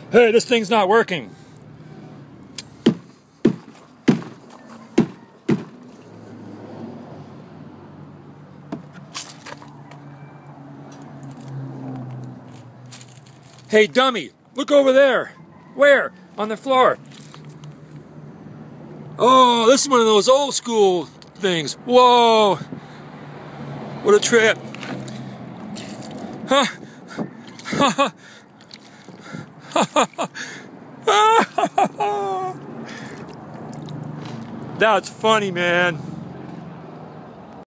Hey, this thing's not working. Hey, dummy, look over there. Where? On the floor. Oh, this is one of those old school things. Whoa. What a trip. Huh. That's funny, man.